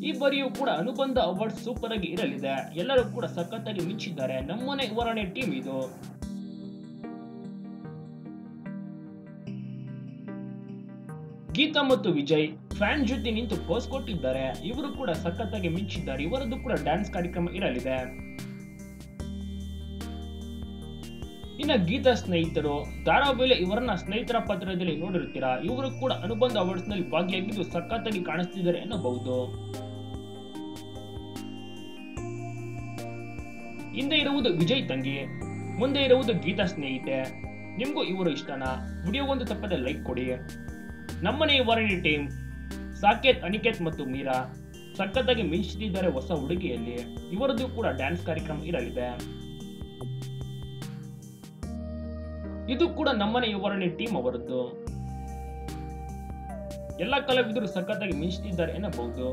ಈ ಬಾರಿಯೂ ಕೂಡ ಅನುಬಂಧ ಅವಾರ್ಡ್ ಸೂಪರ್ ಆಗಿ ಇರಲಿದೆ. ಎಲ್ಲರೂ ಕೂಡ ಸಖತ್ತಾಗಿ ಮಿಂಚಿದ್ದಾರೆ. ನಮ್ಮನೆ ಇವರನೇ ಟೀಮ್ ಇದು. ಗೀತಾ ಮತ್ತು ವಿಜಯ್ ಫ್ಯಾನ್ ಜೊತೆ ನಿಂತು ಪೋಸ್ ಕೊಟ್ಟಿದ್ದಾರೆ. ಇವರು ಕೂಡ ಸಖತ್ತಾಗಿ ಮಿಂಚಿದ್ದಾರೆ. ಇವರದ್ದು ಕೂಡ ಡ್ಯಾನ್ಸ್ ಕಾರ್ಯಕ್ರಮ ಇರಲಿದೆ. ಇನ್ನ ಗೀತಾ ಸ್ನೇಹಿತರು ಧಾರಾವಾಹಿಯಲ್ಲಿ ಇವರನ್ನ ಸ್ನೇಹಿತರ ಪಾತ್ರದಲ್ಲಿ ನೋಡಿರ್ತೀರಾ. ಇವರು ಕೂಡ ಅನುಬಂಧ ಅವಾರ್ಡ್ಸ್ ನಲ್ಲಿ ಭಾಗಿಯಾಗಿದ್ದು ಸಖತ್ತಾಗಿ ಕಾಣಿಸ್ತಿದ್ದಾರೆ ಎನ್ನಬಹುದು. ಹಿಂದೆ ಇರುವುದು ವಿಜಯ್ ತಂಗಿ, ಮುಂದೆ ಇರುವುದು ಗೀತಾ ಸ್ನೇಹಿತೆ. ನಿಮ್ಗೂ ಇವರು ಇಷ್ಟನಾ? ವಿಡಿಯೋಗೊಂದು ತಪ್ಪದೆ ಲೈಕ್ ಕೊಡಿ. ನಮ್ಮನೆ ಇವರನೇ ಟೀಮ್ ಸಾಕೇತ್, ಅನಿಕೇತ್ ಮತ್ತು ಮೀರಾ ಸಖತ್ತಾಗಿ ಮಿಂಚುತ್ತಿದ್ದಾರೆ ಹೊಸ ಹುಡುಗಿಯಲ್ಲಿ. ಇವರದ್ದು ಕೂಡ ಡ್ಯಾನ್ಸ್ ಕಾರ್ಯಕ್ರಮ ಇರಲಿದೆ. ಇದು ಕೂಡ ನಮ್ಮನೆ ಇವರನೇ ಟೀಮ್ ಅವರದ್ದು. ಎಲ್ಲ ಕಲಾವಿದರು ಸಖತ್ತಾಗಿ ಮಿಂಚುತ್ತಿದ್ದಾರೆ ಎನ್ನಬಹುದು.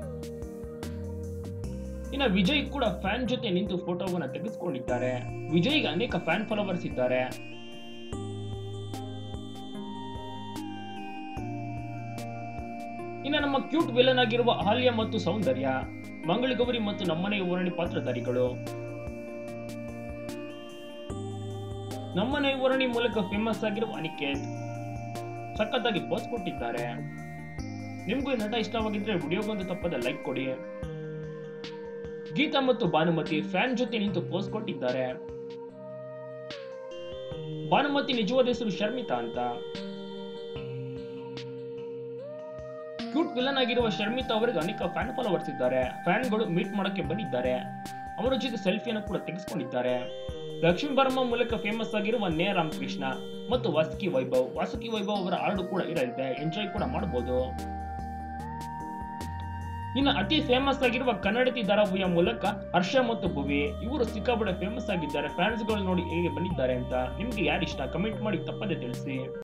ಇನ್ನು ವಿಜಯ್ ಕೂಡ ಫ್ಯಾನ್ ಜೊತೆ ನಿಂತು ಫೋಟೋವನ್ನ ತೆಗೆದುಕೊಂಡಿದ್ದಾರೆ. ವಿಜಯ್ಗೆ ಅನೇಕ ಫ್ಯಾನ್ ಫಾಲೋವರ್ಸ್ ಇದ್ದಾರೆ. ಇನ್ನು ನಮ್ಮ ಕ್ಯೂಟ್ ವಿಲನ್ ಆಗಿರುವ ಆಲಿಯಾ ಮತ್ತು ಸೌಂದರ್ಯ, ಮಂಗಳಗೌರಿ ಮತ್ತು ನಮ್ಮನೆ ಇವರನೇ ಪಾತ್ರಧಾರಿಗಳು. ನಮ್ಮನೆ ಇವರಣಿ ಮೂಲಕ ಫೇಮಸ್ ಆಗಿರುವ ಅನಿಕೇತ್ ಸಖತ್ತಾಗಿ ಪೋಸ್ ಕೊಟ್ಟಿದ್ದಾರೆ. ನಿಮ್ಗೂ ಈ ನಟ ಇಷ್ಟವಾಗಿದ್ರೆ ವಿಡಿಯೋಗೊಂದು ತಪ್ಪದ ಲೈಕ್ ಕೊಡಿ. ಗೀತಾ ಮತ್ತು ಭಾನುಮತಿ ಫ್ಯಾನ್ ಜೊತೆ ನಿಂತು ಪೋಸ್ ಕೊಟ್ಟಿದ್ದಾರೆ. ಭಾನುಮತಿ ನಿಜವಾದ ಹೆಸರು ಶರ್ಮಿತಾ ಅಂತ. ಕ್ಯೂಟ್ ವಿಲನ್ ಆಗಿರುವ ಶರ್ಮಿತಾ ಅವರಿಗೆ ಅನೇಕ ಫ್ಯಾನ್ ಫಾಲೋವರ್ಸ್ ಇದ್ದಾರೆ. ಫ್ಯಾನ್ಗಳು ಮೀಟ್ ಮಾಡಕ್ಕೆ ಬಂದಿದ್ದಾರೆ. ಅವರ ಜೊತೆ ಸೆಲ್ಫಿಯನ್ನು ಕೂಡ ತೆಗೆದುಕೊಂಡಿದ್ದಾರೆ. ಲಕ್ಷ್ಮೀ ವರ್ಮ ಮೂಲಕ ಫೇಮಸ್ ಆಗಿರುವ ನೇ ರಾಮಕೃಷ್ಣ ಮತ್ತು ವಾಸುಕಿ ವೈಭವ್ ಅವರ ಹಾಡು ಕೂಡ ಇರಲಿದೆ. ಎಂಜಾಯ್ ಕೂಡ ಮಾಡಬಹುದು. ಇನ್ನು ಅತಿ ಫೇಮಸ್ ಆಗಿರುವ ಕನ್ನಡತಿ ಧಾರಾವಾಹಿಯ ಮೂಲಕ ಹರ್ಷ ಮತ್ತು ಭುವಿ ಇವರು ಸಿಕ್ಕಾಪಟ್ಟೆ ಫೇಮಸ್ ಆಗಿದ್ದಾರೆ. ಫ್ಯಾನ್ಸ್ ಗಳು ನೋಡಿ ಹೇಗೆ ಬಂದಿದ್ದಾರೆ ಅಂತ. ನಿಮ್ಗೆ ಯಾರು ಇಷ್ಟ ಕಮೆಂಟ್ ಮಾಡಿ ತಪ್ಪದೆ ತಿಳಿಸಿ.